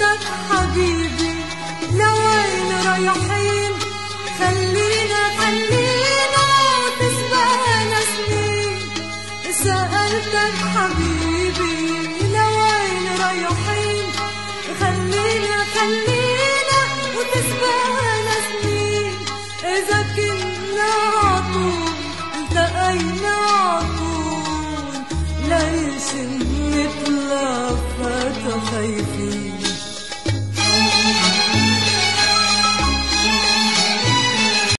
سألتك حبيبي لوين رايحين، خلينا وتسبقنا سنين. سألتك حبيبي لوين رايحين، خلينا وتسبقنا سنين. إذا كنا عطول التقينا عطول ليش